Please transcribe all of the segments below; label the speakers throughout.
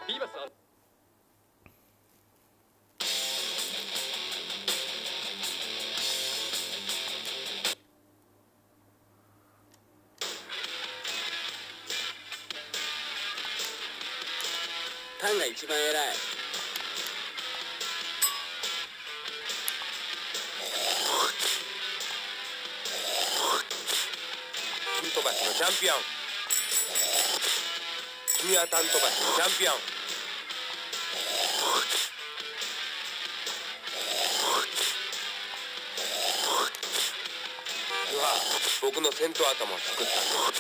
Speaker 1: ビーバスさん。
Speaker 2: タンが一番偉い。
Speaker 3: タン飛ばしのチャンピオン。君はタン飛ばしのチャンピオン。うわ、僕の戦闘頭を救ったね。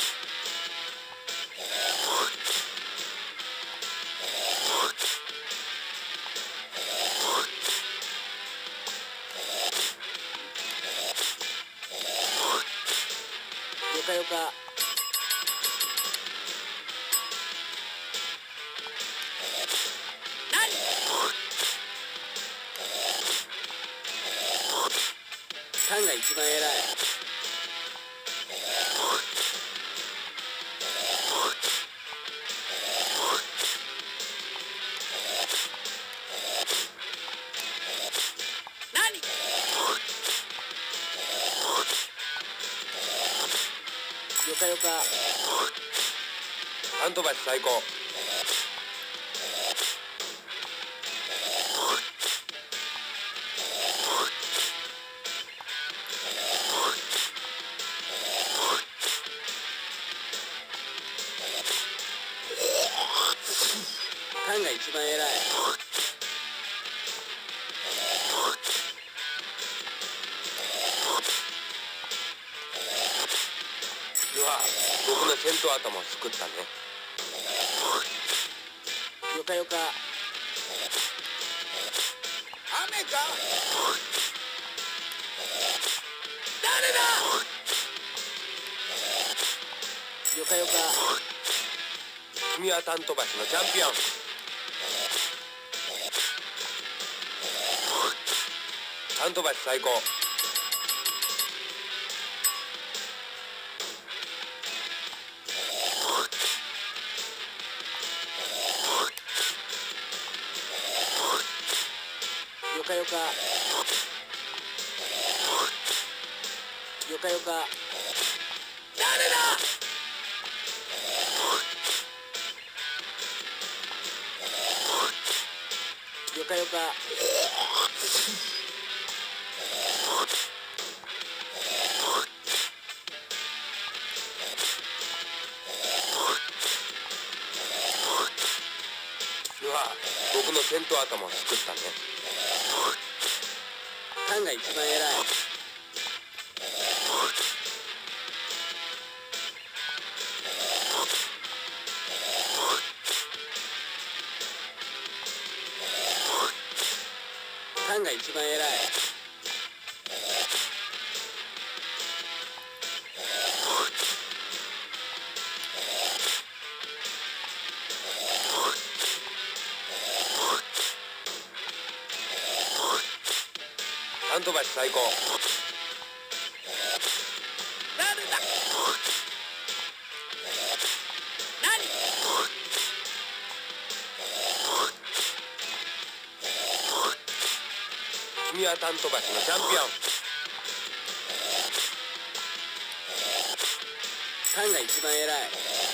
Speaker 2: よかよか。タンが一番偉い。よかよか。
Speaker 3: タン飛ばし最高。
Speaker 2: タンが一番偉い。
Speaker 3: うわ、僕の戦闘頭を救ったね。
Speaker 2: よかよか。
Speaker 3: 雨か。
Speaker 2: 誰だ。よかよか。
Speaker 3: 君はタン飛ばしのチャンピオン。タン飛ばし最高。
Speaker 2: よかよか。よかよか。誰だ。よかよか。
Speaker 3: うわ、僕の戦闘頭を救ったね。
Speaker 2: タンが一番偉い。タンが一番偉い。
Speaker 3: タン飛ばし最高。
Speaker 2: 誰だ。何。
Speaker 3: 君はタン飛ばしのチャンピオン。
Speaker 2: タンが一番偉い。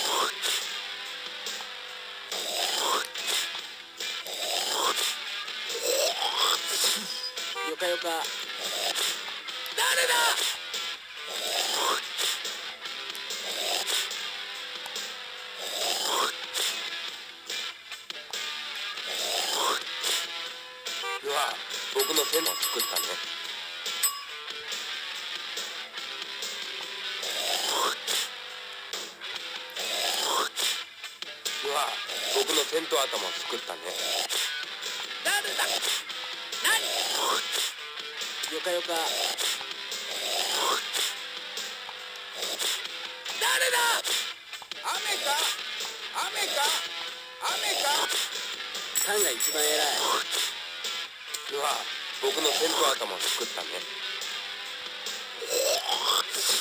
Speaker 2: よかよか。誰だ。
Speaker 3: うわ、僕の戦闘を救ったね。うわ、僕の戦闘頭を救ったね。
Speaker 2: 誰だ。何。よかよか。誰だ。
Speaker 3: 雨か。雨か。雨か。
Speaker 2: タンが一番偉い。
Speaker 3: うわ、僕の戦闘頭を救ったね。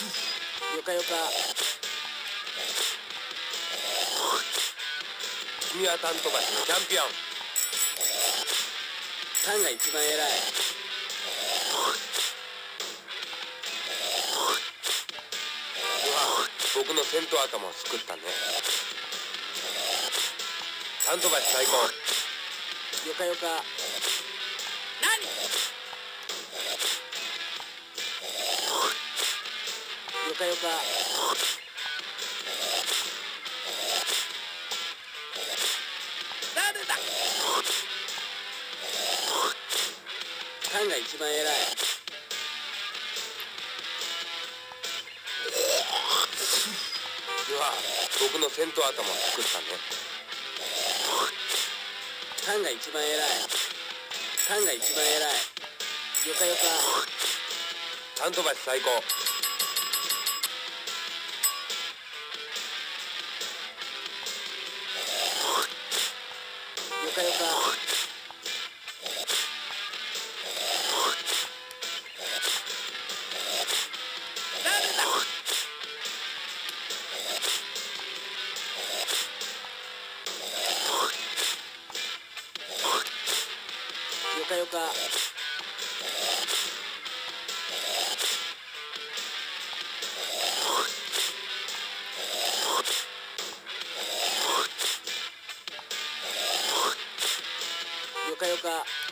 Speaker 2: よかよか。
Speaker 3: 君はタントバシのチャンピオン。
Speaker 2: タンが一番偉い。
Speaker 3: うわ、僕の戦闘頭を救ったね。タントバシ最高。
Speaker 2: よかよか。何？よかよか。誰だ？タンが一番偉い。
Speaker 3: うわ、僕の戦闘頭を救ったね。
Speaker 2: タンが一番偉い。タンが一番偉い。よかよか。
Speaker 3: タントバシ最高。
Speaker 2: よかよか。誰だ？よかよか。よかよか。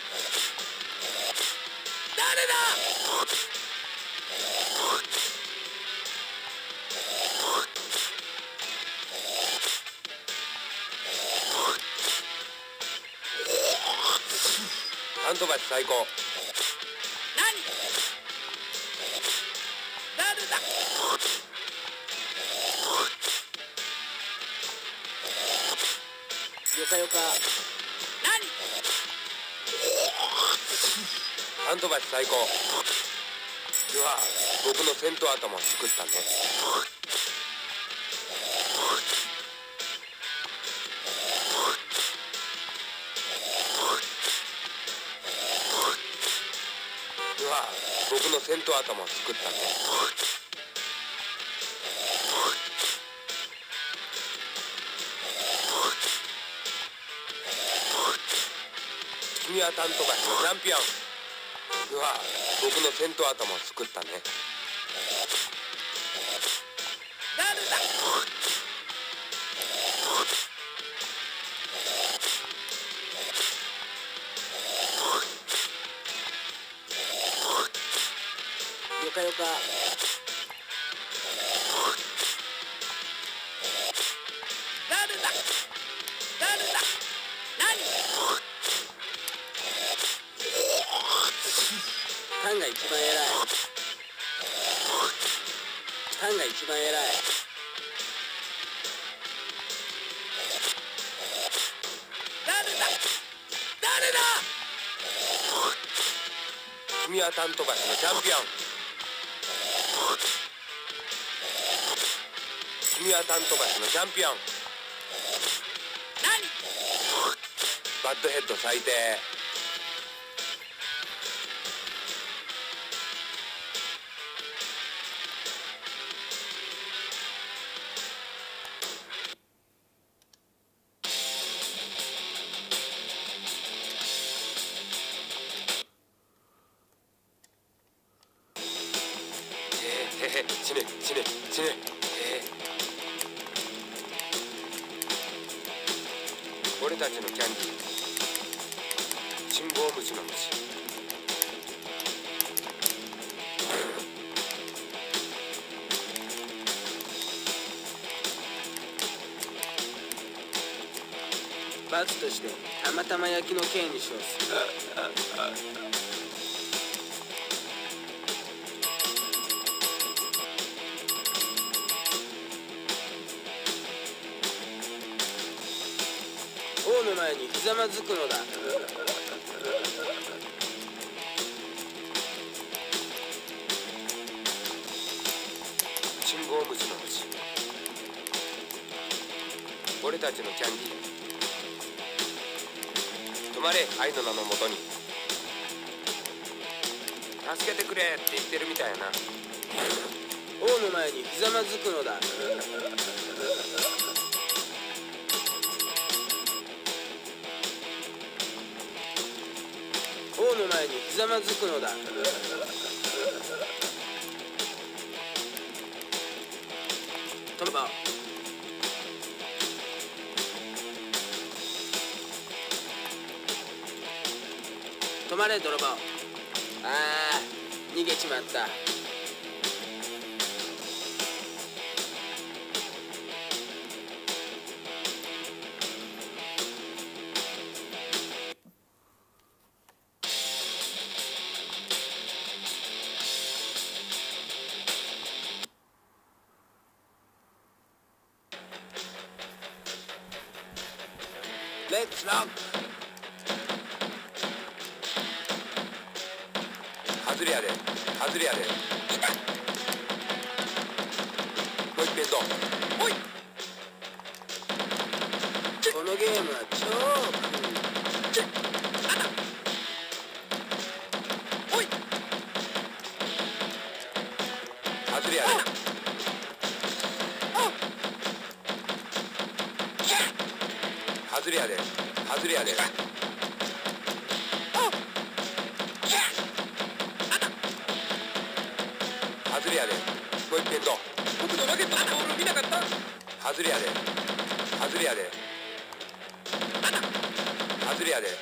Speaker 2: 誰だ？
Speaker 3: タントバシ最高。
Speaker 2: 何？誰だ？よかよか。何？
Speaker 3: タントバシ最高。うわ、僕の戦闘頭を救ったね。うわ、僕の戦闘頭を救ったね。君はタントバシのチャンピオン。うわ、僕の戦闘頭を救ったね。
Speaker 2: 誰だ？よかよか。誰だ？誰だ？何？タンが一番偉い。タンが一番偉い。誰だ？誰だ？
Speaker 3: 君はタントバシのチャンピオン。君はタントバシのチャンピオン。
Speaker 2: 何？
Speaker 3: バッドヘッド最低。死ね死ね死ね。俺たちのキャンディー、信号虫の虫。
Speaker 2: 罰としてたまたま焼きの刑に処す。王の前にひざまずくのだ。
Speaker 3: 信号虫の虫。俺たちのキャンディー、止まれ愛の名のもとに。助けてくれって言ってるみたいやな。
Speaker 2: 王の前にひざまずくのだ。 の前にひざまずくのだ。トンボ。止まれ泥棒。ああ、逃げちまった。レッツロック。
Speaker 3: 外れやで、外れやで。もう一遍どう。おい。
Speaker 2: このゲームは超
Speaker 3: おい。外れやで。外れやで、外れやで。外れやで。もう一遍どう。僕のラケットのボール見なかった。外れやで。外れやで。外れやで。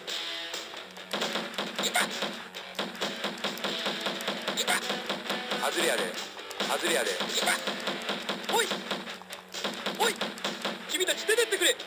Speaker 3: 外れやで。外れやで。おい。おい。君たち出てってくれ。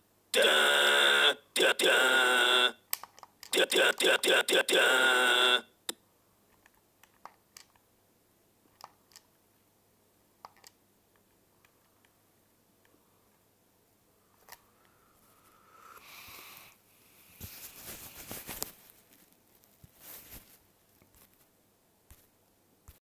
Speaker 2: ティラティラティラティラティラティラ